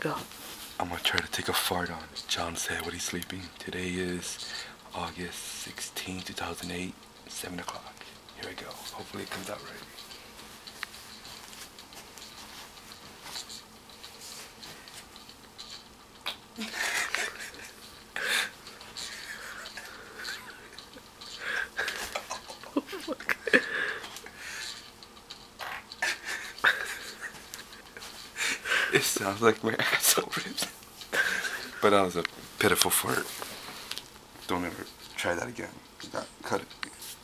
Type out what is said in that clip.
Go. I'm gonna try to take a fart on John's head when he's sleeping. Today is August 16, 2008, 7 o'clock. Here I go. Hopefully it comes out right. It sounds like my asshole rips. But that was a pitiful fart. Don't ever try that again. Cut it.